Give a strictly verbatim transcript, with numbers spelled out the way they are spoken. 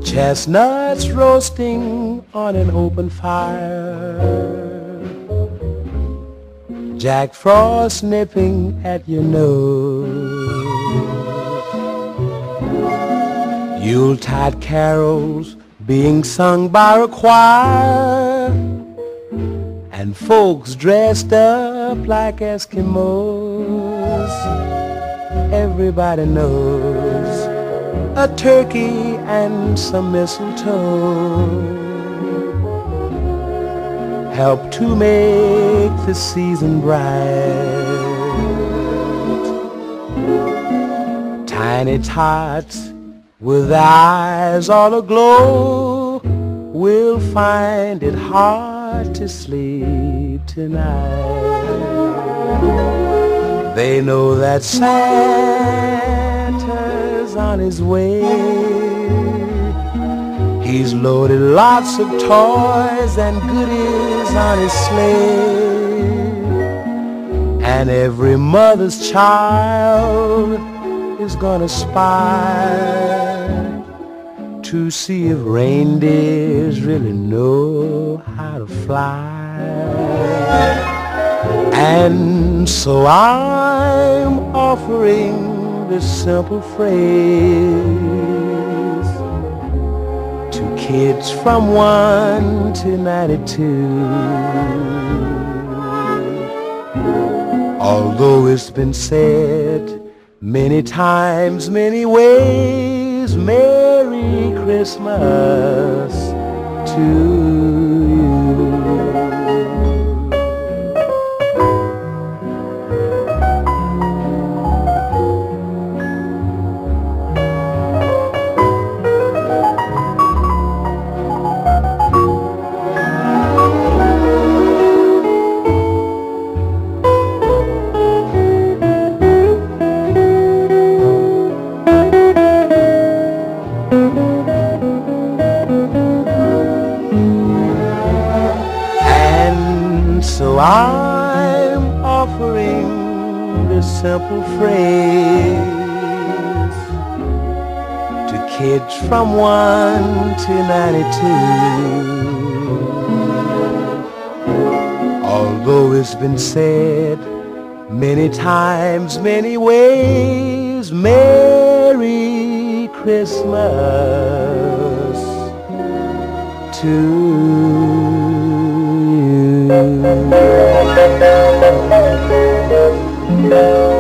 Chestnuts roasting on an open fire, Jack Frost nipping at your nose, Yuletide carols being sung by a choir, and folks dressed up like Eskimos. Everybody knows a turkey and some mistletoe help to make the season bright. Tiny tots with eyes all aglow will find it hard to sleep tonight. They know that Santa's on his way. He's loaded lots of toys and goodies on his sleigh, and every mother's child is gonna spy to see if reindeers really know how to fly. And so I'm offering this simple phrase to kids from one to ninety-two. Although it's been said many times, many ways, Merry Christmas to you. So I'm offering this simple phrase to kids from one to ninety-two. Although it's been said many times, many ways, Merry Christmas to you.